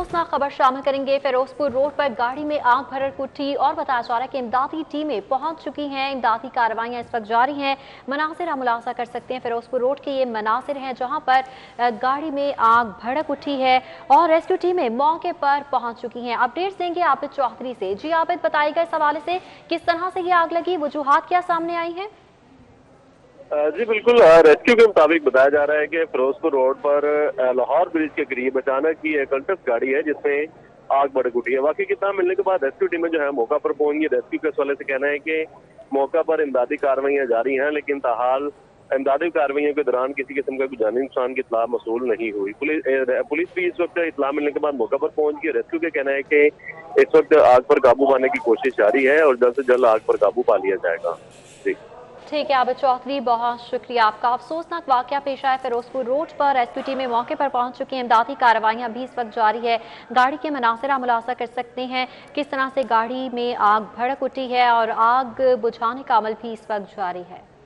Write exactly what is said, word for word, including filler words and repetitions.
अफसोसनाक खबर शामिल करेंगे। फिरोजपुर रोड पर गाड़ी में आग भड़क उठी और बताया जा रहा है कि इमदादी टीमें पहुंच चुकी हैं। इमदादी कार्रवाइयां इस वक्त जारी हैं। मनासिर हम मुलाजा कर सकते हैं। फिरोजपुर रोड के ये मनासिर हैं जहां पर गाड़ी में आग भड़क उठी है और रेस्क्यू टीमें मौके पर पहुंच चुकी हैं। अपडेट्स देंगे आबिद चौधरी से। जी आबिद, बताइएगा इस हवाले से किस तरह से ये आग लगी, वजूहात क्या सामने आई है? जी बिल्कुल, रेस्क्यू के मुताबिक बताया जा रहा है कि फिरोजपुर रोड पर लाहौर ब्रिज के करीब अचानक ही एक कंटस गाड़ी है जिसमें आग भड़क उठी है। वाकई की इत्तला मिलने के बाद रेस्क्यू टीमें जो है मौका पर पहुंच गई। रेस्क्यू के हवाले से कहना है कि मौका पर इमदादी कार्रवाइयां जारी हैं, लेकिन ताहाल इमदादी कार्रवाइयों के दौरान किसी किस्म का कोई जानी नुकसान की इत्तला मसूल नहीं हुई। पुलिस पुलिस भी इस वक्त इत्तला मिलने के बाद मौका पर पहुंच गई। रेस्क्यू का कहना है कि इस वक्त आग पर काबू पाने की कोशिश जारी है और जल्द से जल्द आग पर काबू पा लिया जाएगा। जी ठीक है आबिद चौधरी, बहुत शुक्रिया आपका। अफसोसनाक वाकया पेश आया फिरोजपुर रोड पर। रेस्क्यू टीमें मौके पर पहुंच चुकी हैं। इमदादी कार्रवाइयां भी इस वक्त जारी है। गाड़ी के मनासिर आप मुलाजा कर सकते हैं किस तरह से गाड़ी में आग भड़क उठी है और आग बुझाने का अमल भी इस वक्त जारी है।